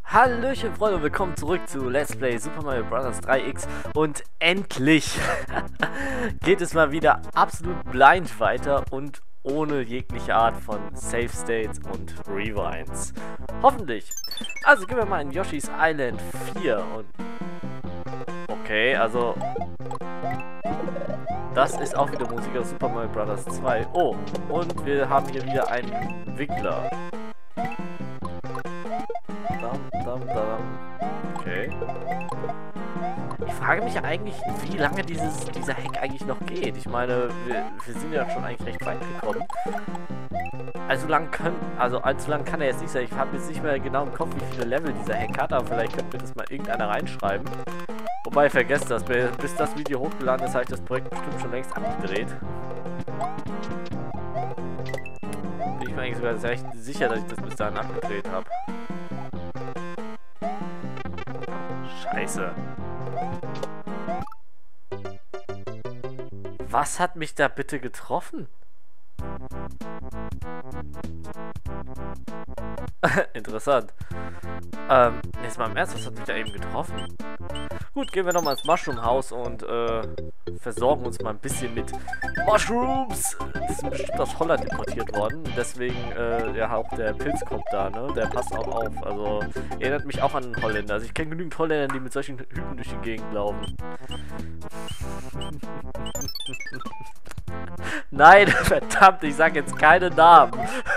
Hallöchen Freunde und willkommen zurück zu Let's Play Super Mario Bros. 3X und endlich geht es mal wieder absolut blind weiter und ohne jegliche Art von Save States und Rewinds. Hoffentlich. Also gehen wir mal in Yoshi's Island 4 und... Okay, also... Das ist auch wieder Musik aus Super Mario Bros. 2. Oh, und wir haben hier wieder einen Wickler. Okay. Ich frage mich ja eigentlich, wie lange dieser Hack eigentlich noch geht. Ich meine, wir sind ja schon eigentlich recht weit gekommen. Allzu lang kann er jetzt nicht sein. Ich habe jetzt nicht mehr genau im Kopf, wie viele Level dieser Hack hat, aber vielleicht könnte mir das mal irgendeiner reinschreiben. Wobei, vergesst das, bis das Video hochgeladen ist, habe ich das Projekt bestimmt schon längst abgedreht. Bin ich mir eigentlich sogar recht sicher, dass ich das bis dahin abgedreht habe. Scheiße. Was hat mich da bitte getroffen? Interessant. Jetzt mal im Ernst, was hat mich da eben getroffen? Gut, gehen wir nochmal ins Mushroom House und versorgen uns mal ein bisschen mit Mushrooms. Das ist bestimmt aus Holland importiert worden. Deswegen, ja, auch der Pilz kommt da, ne? Der passt auch auf. Also, erinnert mich auch an einen Holländer. Also, ich kenne genügend Holländer, die mit solchen Hüten durch die Gegend laufen. Nein, verdammt, ich sag jetzt keine Namen.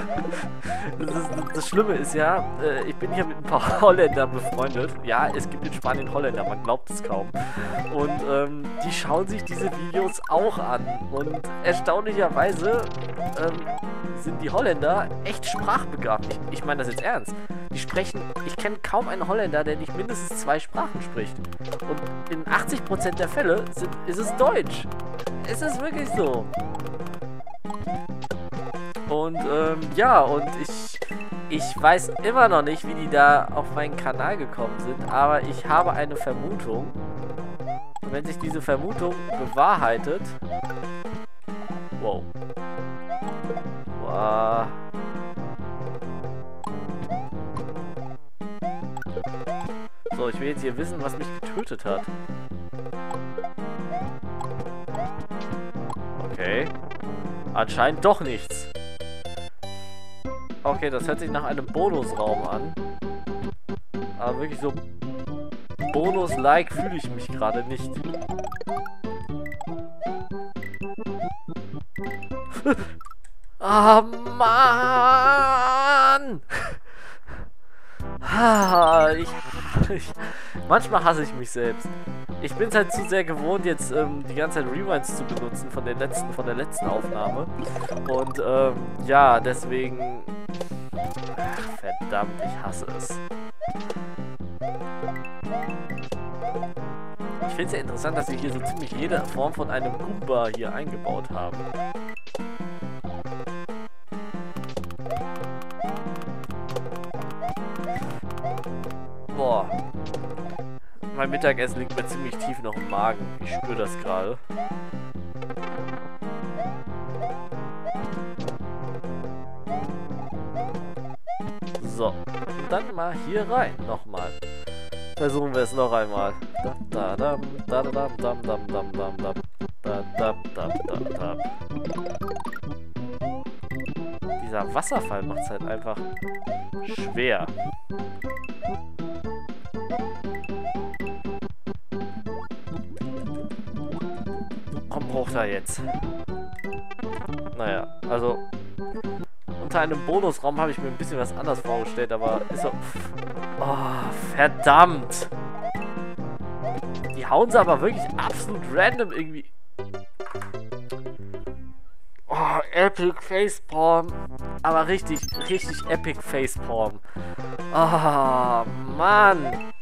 Das Schlimme ist ja, ich bin hier mit ein paar Holländern befreundet. Ja, es gibt in Spanien Holländer, man glaubt es kaum. Und die schauen sich diese Videos auch an. Und erstaunlicherweise sind die Holländer echt sprachbegabt. Ich meine das jetzt ernst. Die sprechen, ich kenne kaum einen Holländer, der nicht mindestens 2 Sprachen spricht. Und in 80% der Fälle ist es Deutsch. Es ist wirklich so. Und ja, und ich weiß immer noch nicht, wie die da auf meinen Kanal gekommen sind, aber ich habe eine Vermutung. Und wenn sich diese Vermutung bewahrheitet... Wow. Wow. So, ich will jetzt hier wissen, was mich getötet hat. Okay. Anscheinend doch nichts. Okay, das hört sich nach einem Bonusraum an. Aber wirklich so Bonus-like fühle ich mich gerade nicht. Ah, Mann! Manchmal hasse ich mich selbst. Ich bin es halt zu sehr gewohnt, jetzt die ganze Zeit Rewinds zu benutzen von der letzten Aufnahme. Und ja, deswegen... Ach, verdammt, ich hasse es. Ich finde es ja interessant, dass sie hier so ziemlich jede Form von einem Goomba hier eingebaut haben. Boah. Mein Mittagessen liegt mir ziemlich tief noch im Magen. Ich spüre das gerade. So. Und dann mal hier rein. Nochmal. Versuchen wir es noch einmal. Dieser Wasserfall macht es halt einfach schwer. Komm hoch da jetzt. Naja, also unter einem Bonusraum habe ich mir ein bisschen was anderes vorgestellt, aber ist so... Oh, verdammt! Die hauen sie aber wirklich absolut random irgendwie... Oh, Epic Facepalm. Aber richtig Epic Facepalm. Oh, Mann!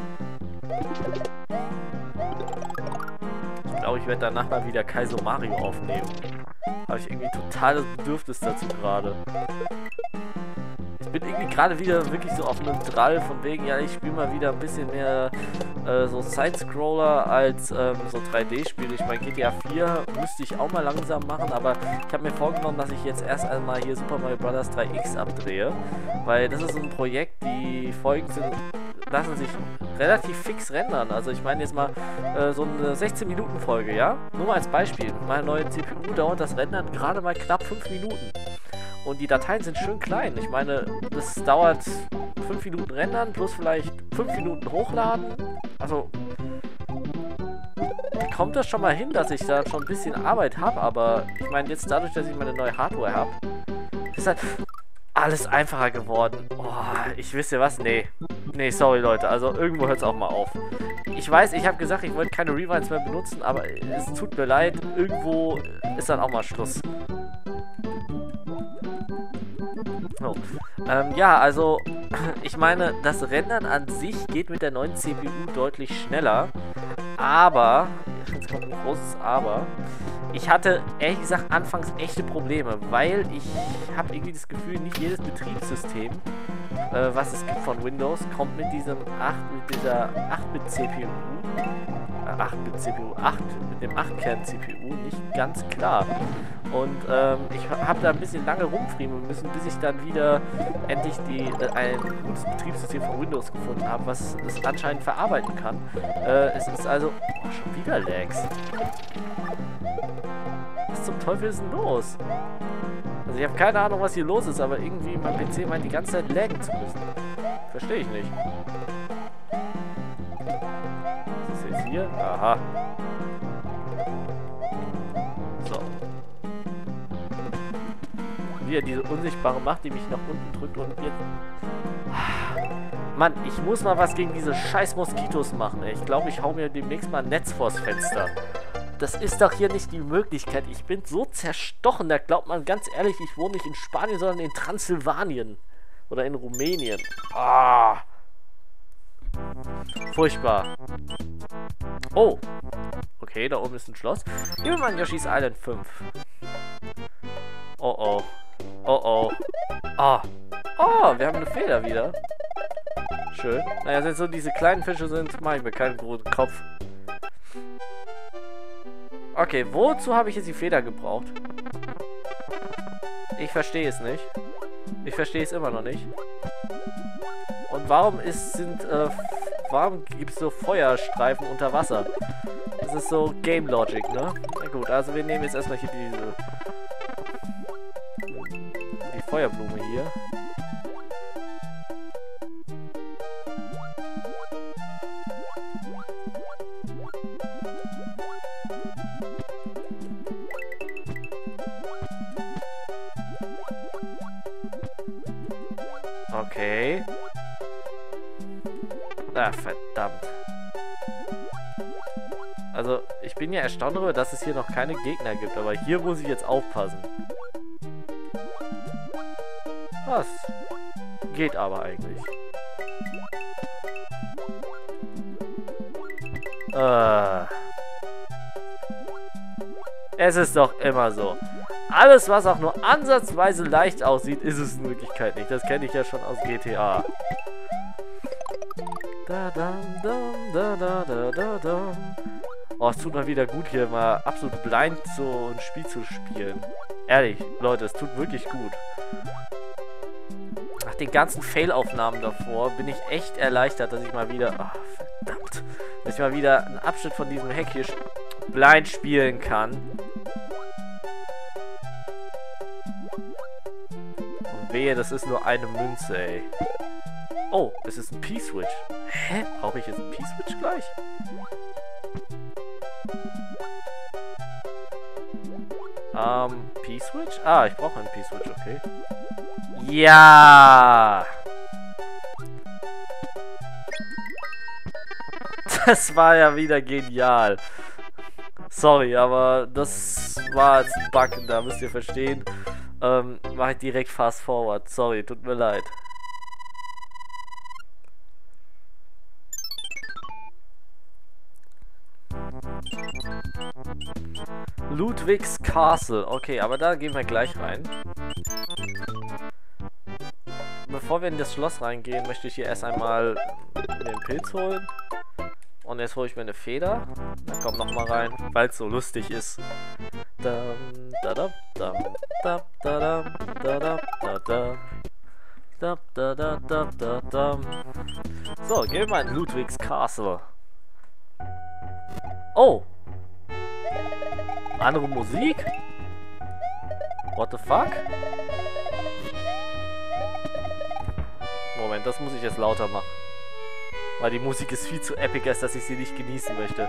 Ich glaube, ich werde danach mal wieder Kaizo Mario aufnehmen. Habe ich irgendwie totales Bedürfnis dazu gerade. Ich bin irgendwie gerade wieder wirklich so auf einem Drall von wegen, ja, ich spiele mal wieder ein bisschen mehr so Side-Scroller als so 3D-Spiele. Ich meine, GTA 4 müsste ich auch mal langsam machen, aber ich habe mir vorgenommen, dass ich jetzt erst einmal hier Super Mario Bros. 3X abdrehe, weil das ist so ein Projekt, die Folgen sind lassen sich relativ fix rendern. Also ich meine jetzt mal so eine 16-Minuten-Folge, ja? Nur mal als Beispiel. Meine neue CPU dauert das Rendern gerade mal knapp 5 Minuten. Und die Dateien sind schön klein. Ich meine, das dauert 5 Minuten rendern plus vielleicht 5 Minuten hochladen. Also kommt das schon mal hin, dass ich da schon ein bisschen Arbeit habe. Aber ich meine jetzt dadurch, dass ich meine neue Hardware habe, ist halt alles einfacher geworden. Oh, ich wisse was? Nee. Nee, sorry Leute. Also irgendwo hört es auch mal auf. Ich weiß, ich habe gesagt, ich wollte keine Rewinds mehr benutzen, aber es tut mir leid. Irgendwo ist dann auch mal Schluss. Oh. Ja, also ich meine, das Rendern an sich geht mit der neuen CPU deutlich schneller. Aber, jetzt kommt ein großes Aber, ich hatte ehrlich gesagt anfangs echte Probleme, weil ich habe irgendwie das Gefühl, nicht jedes Betriebssystem, was es gibt von Windows, kommt mit dieser 8-Bit-CPU, mit dem 8-Kern-CPU nicht ganz klar. Und ich habe da ein bisschen lange rumfriemeln müssen, bis ich dann wieder endlich ein gutes Betriebssystem von Windows gefunden habe, was es anscheinend verarbeiten kann. Es ist also schon wieder Lags. Was zum Teufel ist denn los? Also ich habe keine Ahnung, was hier los ist, aber irgendwie mein PC meint die ganze Zeit laggen zu müssen. Verstehe ich nicht. Was ist jetzt hier? Aha. So. Wieder diese unsichtbare Macht, die mich nach unten drückt und jetzt... Mann, ich muss mal was gegen diese scheiß Moskitos machen, ey. Ich glaube, ich hau mir demnächst mal ein Netz vors Fenster. Das ist doch hier nicht die Möglichkeit. Ich bin so zerstochen, da glaubt man ganz ehrlich, ich wohne nicht in Spanien, sondern in Transsilvanien. Oder in Rumänien. Ah. Furchtbar. Oh. Okay, da oben ist ein Schloss. Gehen wir mal in Yoshi's Island 5. Oh oh. Oh oh. Ah. Oh, wir haben eine Feder wieder. Schön. Naja, wenn so diese kleinen Fische sind, mache ich mir keinen großen Kopf. Okay, wozu habe ich jetzt die Feder gebraucht? Ich verstehe es nicht. Ich verstehe es immer noch nicht. Und warum warum gibt es so Feuerstreifen unter Wasser? Das ist so Game Logic, ne? Na gut, also wir nehmen jetzt erstmal hier die Feuerblume hier. Okay. Ah, verdammt. Also, ich bin ja erstaunt darüber, dass es hier noch keine Gegner gibt, aber hier muss ich jetzt aufpassen. Was? Geht aber eigentlich. Es ist doch immer so. Alles, was auch nur ansatzweise leicht aussieht, ist es in Wirklichkeit nicht. Das kenne ich ja schon aus GTA. Oh, es tut mal wieder gut, hier mal absolut blind so ein Spiel zu spielen. Ehrlich, Leute, es tut wirklich gut. Nach den ganzen Fail-Aufnahmen davor bin ich echt erleichtert, dass ich mal wieder... Oh, verdammt. Dass ich mal wieder einen Abschnitt von diesem Hack hier blind spielen kann. Und wehe, das ist nur eine Münze, ey. Oh, es ist ein P-Switch. Hä? Brauche ich jetzt einen P-Switch gleich? P-Switch? Ah, ich brauche einen P-Switch, okay. Ja! Das war ja wieder genial. Sorry, aber das war jetzt ein Bug, da müsst ihr verstehen. Mache ich direkt fast forward. Sorry, tut mir leid. Ludwig's Castle. Okay, aber da gehen wir gleich rein. Bevor wir in das Schloss reingehen, möchte ich hier erst einmal mir einen Pilz holen. Und jetzt hole ich mir eine Feder. Dann komm noch mal rein, weil es so lustig ist. Da, da, da, da, da, da. So, gehen wir mal in Ludwigs Castle. Oh! Andere Musik? What the fuck? Moment, das muss ich jetzt lauter machen. Weil die Musik ist viel zu epic, als dass ich sie nicht genießen möchte.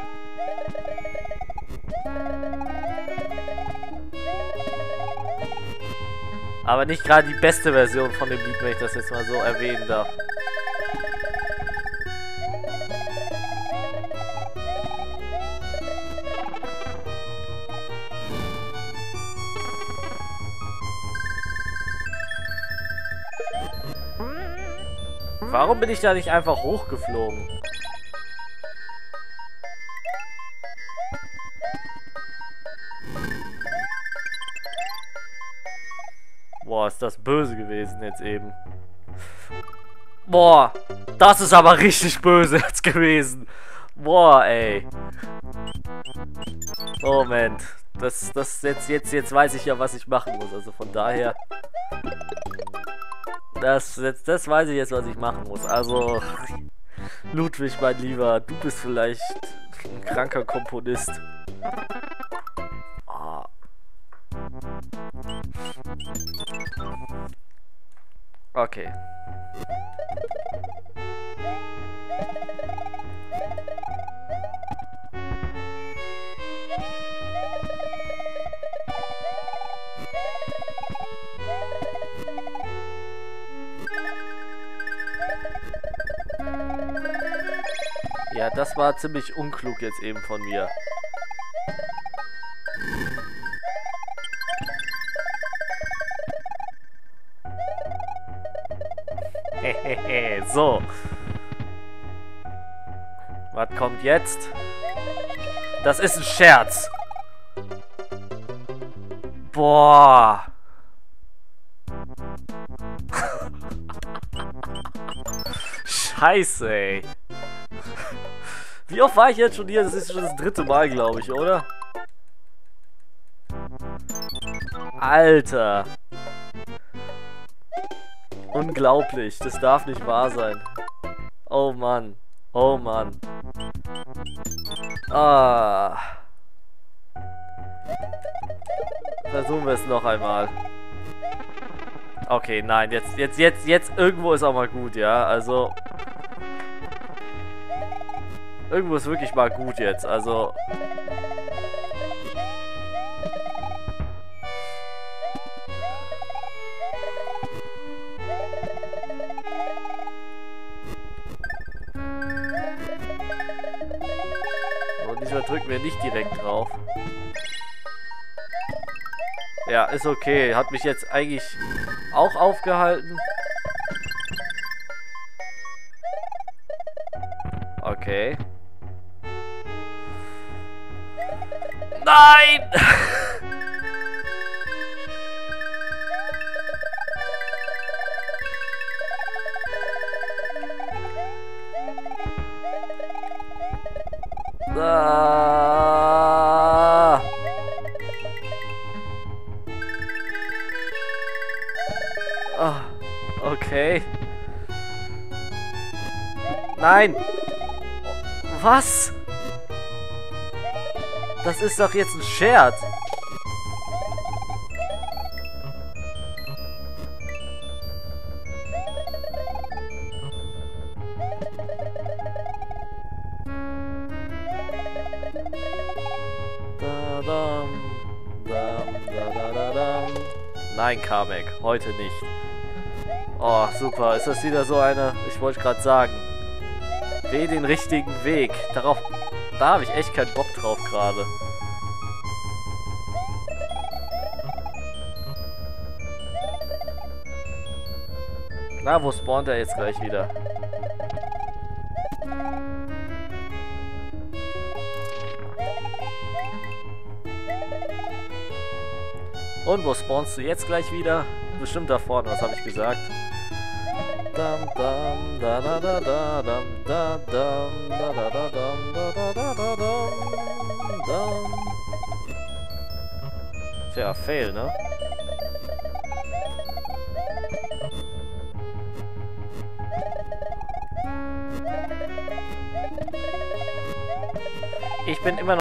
Aber nicht gerade die beste Version von dem Lied, wenn ich das jetzt mal so erwähnen darf. Warum bin ich da nicht einfach hochgeflogen? Boah, ist das böse gewesen jetzt eben. Boah, das ist aber richtig böse jetzt gewesen. Boah, ey. Moment. Das jetzt weiß ich ja, was ich machen muss. Also von daher. Das weiß ich jetzt, was ich machen muss. Also, Ludwig, mein Lieber, du bist vielleicht ein kranker Komponist. Oh. Okay. Ja, das war ziemlich unklug jetzt eben von mir. Hehehe, so. Was kommt jetzt? Das ist ein Scherz. Boah. Scheiße, ey. Wie oft war ich jetzt schon hier? Das ist schon das 3. Mal, glaube ich, oder? Alter. Unglaublich. Das darf nicht wahr sein. Oh Mann. Oh Mann. Ah. Versuchen wir es noch einmal. Okay, nein. Jetzt irgendwo ist auch mal gut, ja? Also... Irgendwo ist wirklich mal gut jetzt, also... Und diesmal drücken wir nicht direkt drauf. Ja, ist okay. Hat mich jetzt eigentlich auch aufgehalten. Okay. Nein! Ah! Ah, okay. Nein! Was? Das ist doch jetzt ein Scherz. Nein, Kamek, heute nicht. Oh, super. Ist das wieder so eine... Ich wollte gerade sagen. Wähl den richtigen Weg. Darauf... Da habe ich echt keinen Bock drauf gerade. Na, wo spawnt er jetzt gleich wieder? Und wo spawnst du jetzt gleich wieder? Bestimmt da vorne, was habe ich gesagt? Dam dam da da da da dam da dam da da da dam da da da da dam. Tja, fail, ne? Ich bin immer noch